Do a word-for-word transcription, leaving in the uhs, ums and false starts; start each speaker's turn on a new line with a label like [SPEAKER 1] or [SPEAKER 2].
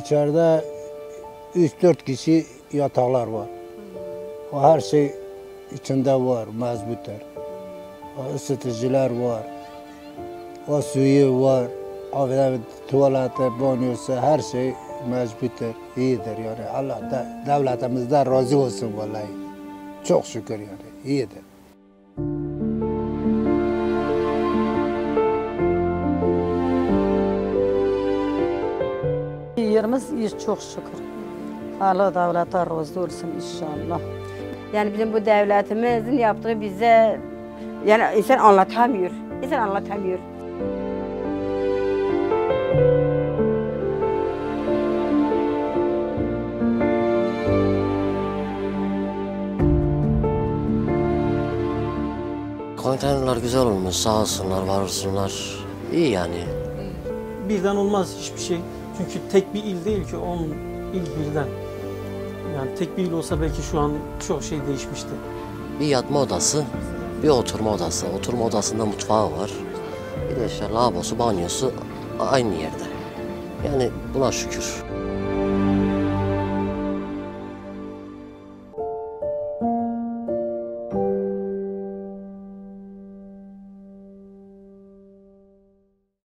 [SPEAKER 1] İçeride üç dört kişi yataklar var. O her şey içinde var, mezbutlar. O ısıtıcılar var. O suyu var. Affedersin, tuvalete, banyosu, her şey mezbuttur, iyidir yani. Allah da devletimizden razı olsun vallahi. Çok şükür yani, iyidir.
[SPEAKER 2] Yerimiz iyi, çok şükür. Allah devlete razı olsun inşallah.
[SPEAKER 3] Yani bizim bu devletimizin yaptığı bize, yani insan anlatamıyor. İnsan anlatamıyor.
[SPEAKER 4] Konteynerler güzel olmuş, sağ olsunlar, var olsunlar. İyi yani.
[SPEAKER 5] Birden olmaz hiçbir şey. Çünkü tek bir il değil ki, on il birden. Yani tek bir il olsa belki şu an çok şey değişmişti.
[SPEAKER 4] Bir yatma odası, bir oturma odası. Oturma odasında mutfağı var. Bir de işte lavabosu, banyosu aynı yerde. Yani buna şükür.